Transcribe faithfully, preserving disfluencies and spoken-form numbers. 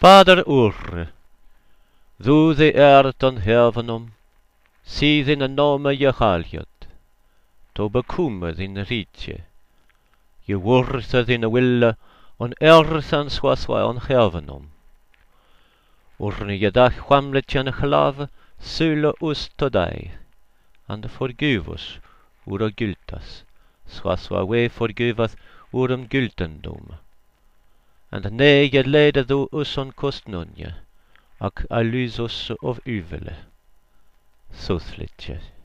Vader oer, þú the ert on heavenum, sydd in y nome je chaliad, to bekoemad in rietje, je wurthad in y wille on earth an swaswa on heavenum. Urne je dag chwamlet jan chlave, sule us todai, and forgive us ura gultas, swaswa we forgiveth urum gultendom. And ne je lede du us on kostnunje, ak alys us of uvele. Soslitje.